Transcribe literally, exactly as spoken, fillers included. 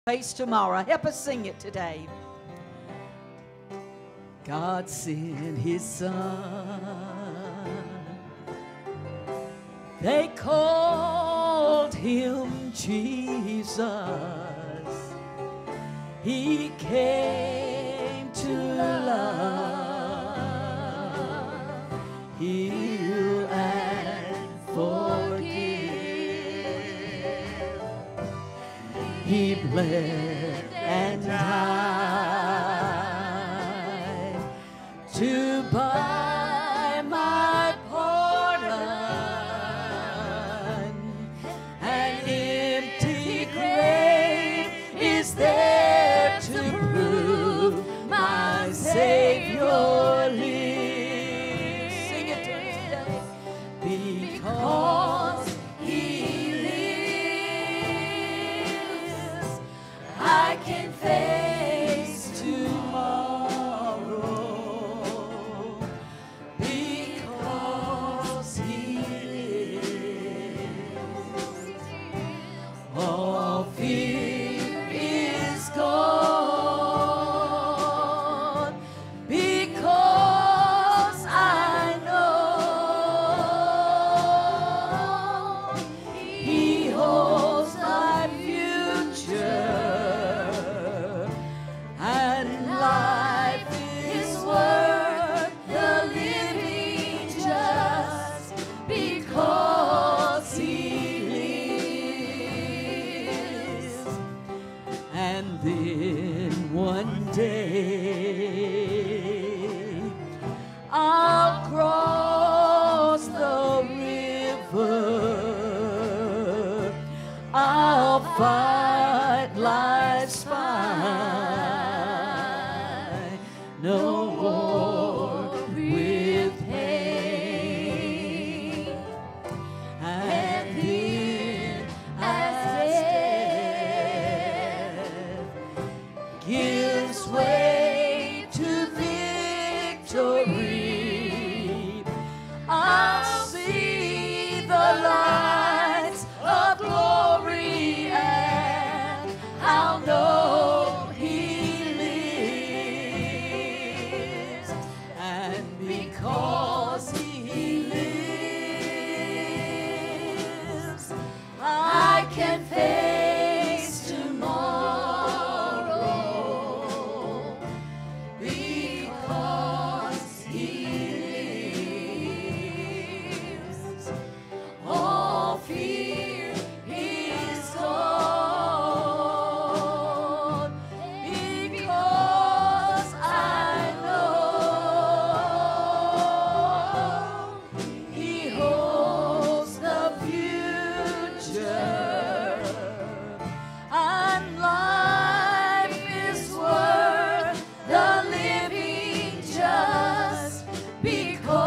face tomorrow. Help us sing it today. God sent his son. They called him Jesus. He came to love, heal and forgive. He bled and died to buy my pardon. An empty grave is there to prove my Savior lives. Sing it to us today. Because he lives, I can face tomorrow. Because he lives, all fear is gone. Because I know he holds my future, and life is worth the living just because he lives. And then one day I'll cross the river, I'll fight life's fight, no war with pain. And then as death gives way to victory, I'll see the lights of glory, and I'll know he lives. And because he lives, I can face tomorrow. Because he lives, all fear is gone. Because I know he holds the future, and life is worth the living just because